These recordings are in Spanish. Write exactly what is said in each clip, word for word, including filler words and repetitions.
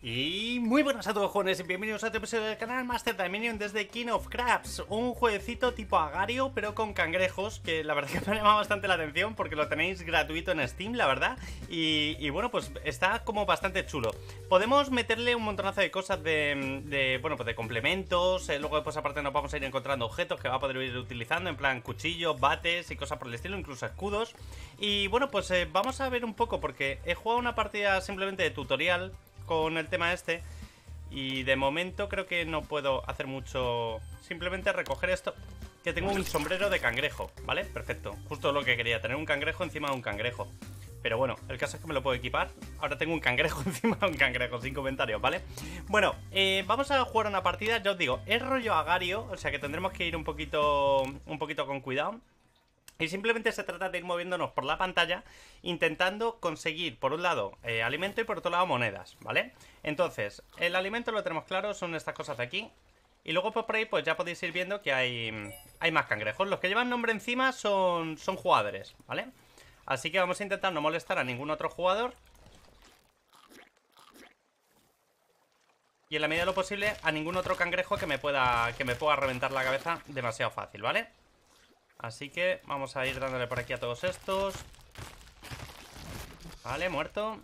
Y muy buenas a todos, jóvenes, y bienvenidos a otro episodio del canal Master Dominion desde King of Crabs. Un jueguecito tipo Agario, pero con cangrejos, que la verdad que me ha llamado bastante la atención porque lo tenéis gratuito en Steam, la verdad. Y, y bueno, pues está como bastante chulo. Podemos meterle un montonazo de cosas de, de bueno, pues de complementos. eh, Luego después aparte nos vamos a ir encontrando objetos que va a poder ir utilizando, en plan cuchillos, bates y cosas por el estilo, incluso escudos. Y bueno, pues eh, vamos a ver un poco, porque he jugado una partida simplemente de tutorial con el tema este y de momento creo que no puedo hacer mucho. Simplemente recoger esto, que tengo un sombrero de cangrejo, ¿vale? Perfecto, justo lo que quería, tener un cangrejo encima de un cangrejo. Pero bueno, el caso es que me lo puedo equipar. Ahora tengo un cangrejo encima de un cangrejo, sin comentarios, ¿vale? Bueno, eh, vamos a jugar una partida. Ya os digo, es rollo Agario, o sea que tendremos que ir un poquito, un poquito con cuidado. Y simplemente se trata de ir moviéndonos por la pantalla, intentando conseguir, por un lado, eh, alimento y por otro lado, monedas, ¿vale? Entonces, el alimento lo tenemos claro, son estas cosas de aquí. Y luego pues, por ahí pues ya podéis ir viendo que hay, hay más cangrejos. Los que llevan nombre encima son, son jugadores, ¿vale? Así que vamos a intentar no molestar a ningún otro jugador. Y en la medida de lo posible, a ningún otro cangrejo que me pueda, que me pueda reventar la cabeza demasiado fácil, ¿vale? Así que vamos a ir dándole por aquí a todos estos. Vale, muerto.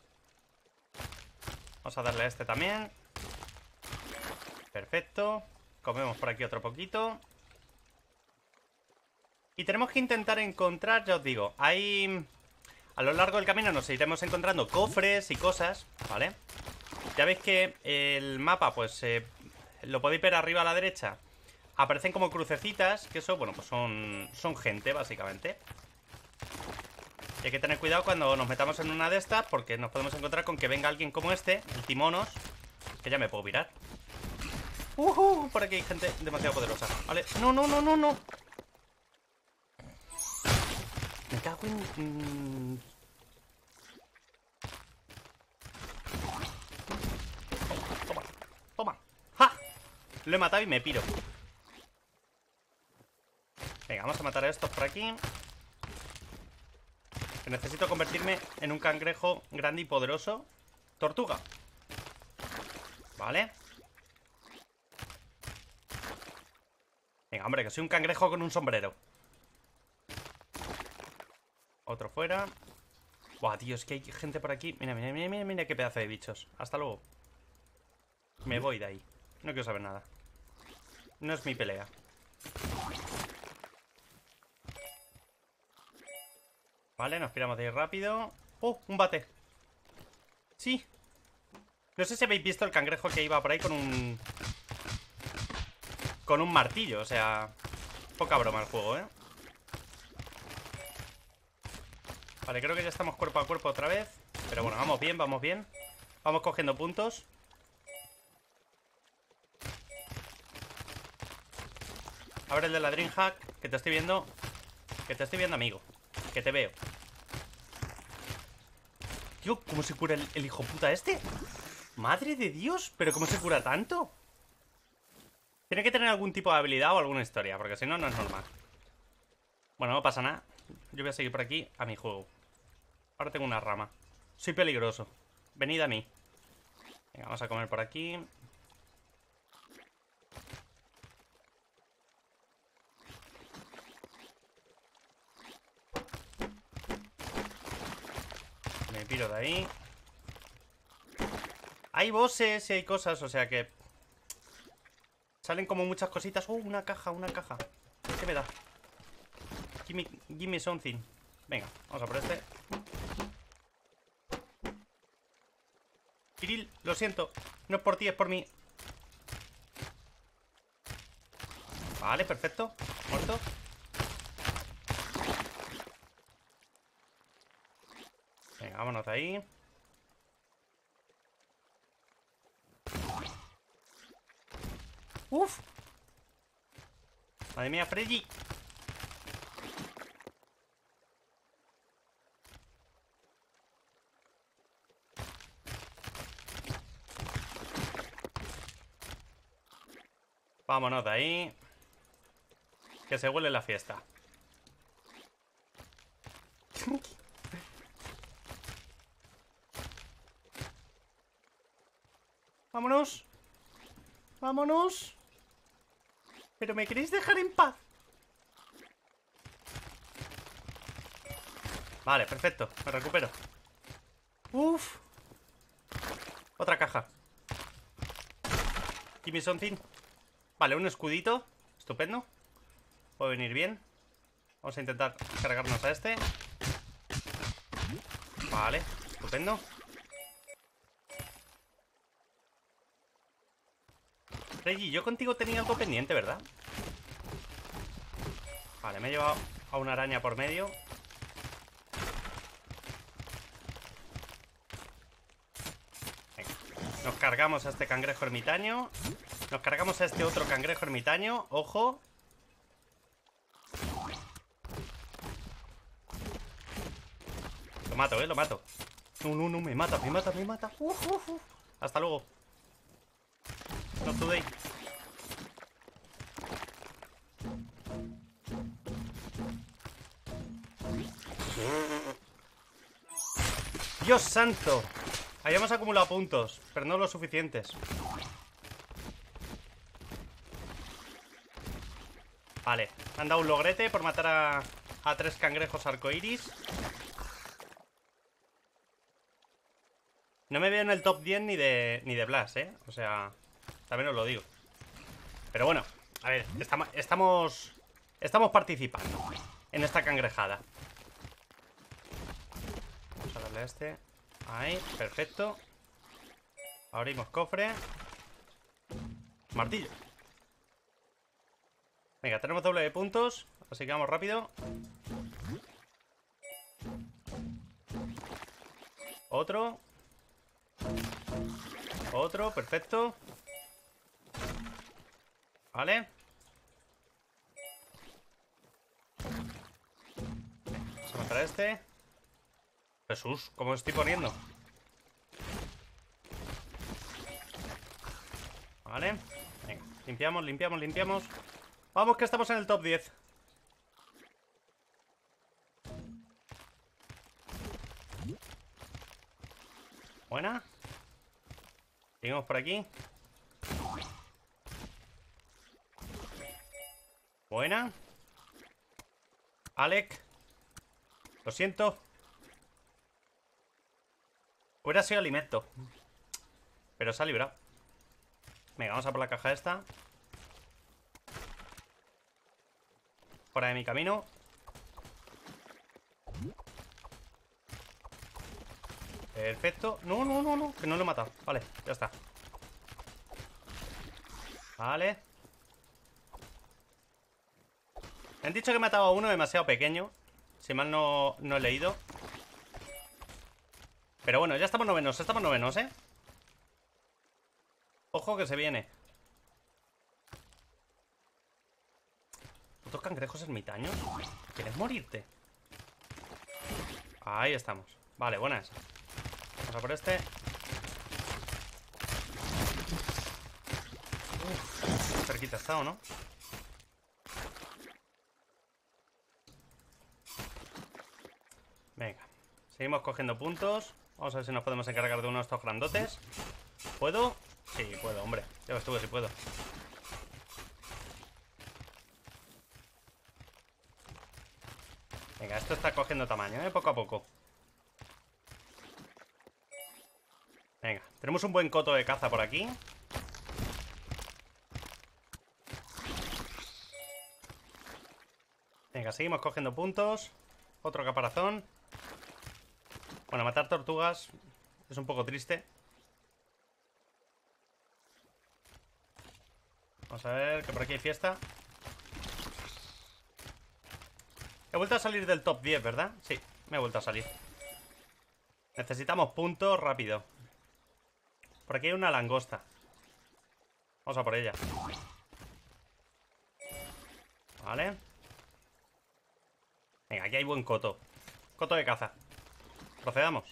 Vamos a darle a este también. Perfecto. Comemos por aquí otro poquito. Y tenemos que intentar encontrar, ya os digo, hay... A lo largo del camino nos iremos encontrando cofres y cosas, ¿vale? Ya veis que el mapa, pues, eh, lo podéis ver arriba a la derecha. Aparecen como crucecitas, que eso, bueno, pues son, son gente, básicamente. Y hay que tener cuidado cuando nos metamos en una de estas, porque nos podemos encontrar con que venga alguien como este, el Timonos, que ya me puedo virar. Uh -huh, por aquí hay gente demasiado poderosa. Vale, no, no, no, no, no. Me cago en... Toma, toma. ¡Ja! Lo he matado y me piro. Venga, vamos a matar a estos por aquí. Que necesito convertirme en un cangrejo grande y poderoso. Tortuga. Vale. Venga, hombre, que soy un cangrejo con un sombrero. Otro fuera. Buah, tío, es que hay gente por aquí. Mira, mira, mira, mira, mira qué pedazo de bichos. Hasta luego. Me voy de ahí. No quiero saber nada. No es mi pelea. Vale, nos piramos de ahí rápido. ¡Oh! Un bate. Sí. No sé si habéis visto el cangrejo que iba por ahí con un... Con un martillo, o sea... Poca broma el juego, ¿eh? Vale, creo que ya estamos cuerpo a cuerpo otra vez. Pero bueno, vamos bien, vamos bien. Vamos cogiendo puntos. Abre el de la Dreamhack, que te estoy viendo. Que te estoy viendo, amigo. Que te veo. Tío, ¿cómo se cura el, el hijo puta este? Madre de Dios, pero ¿cómo se cura tanto? Tiene que tener algún tipo de habilidad o alguna historia, porque si no, no es normal. Bueno, no pasa nada. Yo voy a seguir por aquí a mi juego. Ahora tengo una rama. Soy peligroso. Venid a mí. Venga, vamos a comer por aquí. Me piro de ahí. Hay bosses y hay cosas, o sea que... Salen como muchas cositas. ¡Oh, una caja, una caja! ¿Qué me da? Give me, give me something. Venga, vamos a por este. Kiril, lo siento. No es por ti, es por mí. Vale, perfecto. Muerto. Venga, vámonos de ahí. ¡Uf! Madre mía, Freddy. Vámonos de ahí. Que se huele la fiesta. Vámonos. Vámonos. ¿Pero me queréis dejar en paz? Vale, perfecto. Me recupero. Uf. Otra caja. Give me something. Vale, un escudito. Estupendo. Puede venir bien. Vamos a intentar cargarnos a este. Vale, estupendo. Reggie, yo contigo tenía algo pendiente, ¿verdad? Vale, me he llevado a una araña por medio. Venga. Nos cargamos a este cangrejo ermitaño. Nos cargamos a este otro cangrejo ermitaño. Ojo. Lo mato, eh, lo mato. No, no, no, me mata, me mata, me mata. Uf, uf, uf. Hasta luego. Not today. Dios santo. Habíamos acumulado puntos, pero no los suficientes. Vale, me han dado un logrete por matar a, a tres cangrejos arcoiris. No me veo en el top diez ni de, ni de Blast, ¿eh? O sea, también os lo digo. Pero bueno, a ver, estamos, estamos, estamos participando en esta cangrejada. Vamos a darle a este. Ahí, perfecto. Abrimos cofre. Martillo. Venga, tenemos doble de puntos, así que vamos rápido. Otro. Otro, perfecto. Vale. Vamos a matar a este. Jesús, ¿cómo estoy poniendo? Vale. Venga, limpiamos, limpiamos, limpiamos. Vamos, que estamos en el top diez. Buena. Seguimos por aquí. Buena. Alec. Lo siento. Hubiera sido alimento, pero se ha librado. Venga, vamos a por la caja esta. Fuera de mi camino. Perfecto. No, no, no, no, que no lo he matado. Vale, ya está. Vale. Me han dicho que he matado a uno demasiado pequeño. Si mal no, no he leído. Pero bueno, ya estamos novenos, estamos novenos, ¿eh? Ojo que se viene. ¿Otros cangrejos ermitaños? ¿Quieres morirte? Ahí estamos. Vale, buena esa. Vamos a por este. Uf, cerquita está, ¿o no? Venga. Seguimos cogiendo puntos. Vamos a ver si nos podemos encargar de uno de estos grandotes. ¿Puedo? Sí, puedo, hombre. Ya ves tú que sí puedo. Venga, esto está cogiendo tamaño, ¿eh? Poco a poco. Venga, tenemos un buen coto de caza por aquí. Venga, seguimos cogiendo puntos. Otro caparazón. Bueno, matar tortugas es un poco triste. Vamos a ver, que por aquí hay fiesta. He vuelto a salir del top diez, ¿verdad? Sí, me he vuelto a salir. Necesitamos puntos rápido. Por aquí hay una langosta. Vamos a por ella. Vale. Venga, aquí hay buen coto. Coto de caza. Procedamos.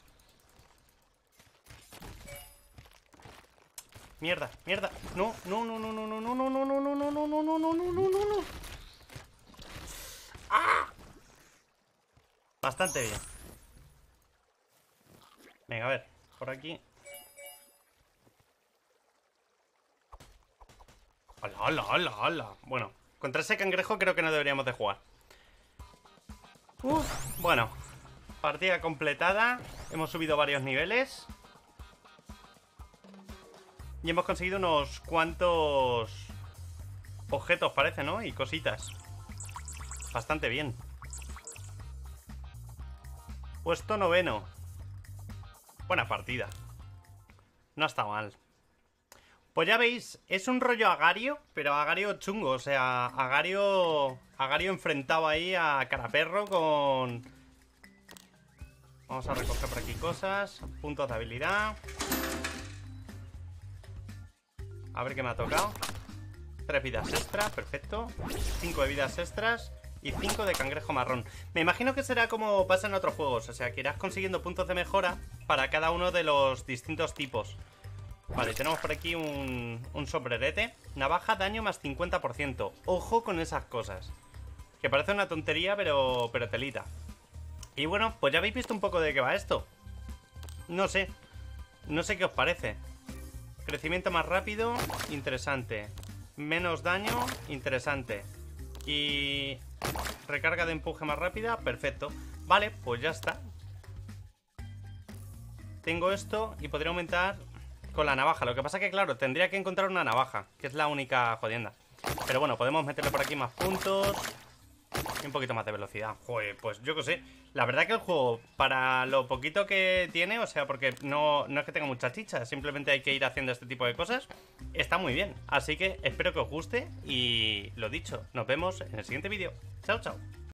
Mierda, mierda. No, no, no, no, no, no, no, no, no, no, no, no, no, no, no, no, no, no, no. ¡Ah! Bastante bien. Venga, a ver, por aquí. ¡Hala, hala, hala, hala! Bueno, contra ese cangrejo creo que no deberíamos de jugar. Uf, bueno, partida completada. Hemos subido varios niveles y hemos conseguido unos cuantos objetos, parece, ¿no? Y cositas. Bastante bien. Puesto noveno. Buena partida. No está mal. Pues ya veis, es un rollo Agario, pero Agario chungo. O sea, Agario Agario enfrentado ahí a Caraperro con... Vamos a recoger por aquí cosas. Puntos de habilidad. A ver qué me ha tocado. Tres vidas extra, perfecto. Cinco de vidas extras y cinco de cangrejo marrón. Me imagino que será como pasa en otros juegos. O sea, que irás consiguiendo puntos de mejora para cada uno de los distintos tipos. Vale, tenemos por aquí un, un sombrerete. Navaja, daño más cincuenta por ciento. Ojo con esas cosas. Que parece una tontería, pero, pero telita. Y bueno, pues ya habéis visto un poco de qué va esto. No sé. No sé qué os parece. Crecimiento más rápido, interesante. Menos daño, interesante. Y recarga de empuje más rápida, perfecto. Vale, pues ya está. Tengo esto y podría aumentar con la navaja. Lo que pasa que, claro, tendría que encontrar una navaja, que es la única jodienda. Pero bueno, podemos meterle por aquí más puntos y un poquito más de velocidad. Joder, pues yo qué sé. La verdad que el juego, para lo poquito que tiene, o sea, porque no, no es que tenga mucha chicha, simplemente hay que ir haciendo este tipo de cosas, está muy bien. Así que espero que os guste y lo dicho, nos vemos en el siguiente vídeo. Chao, chao.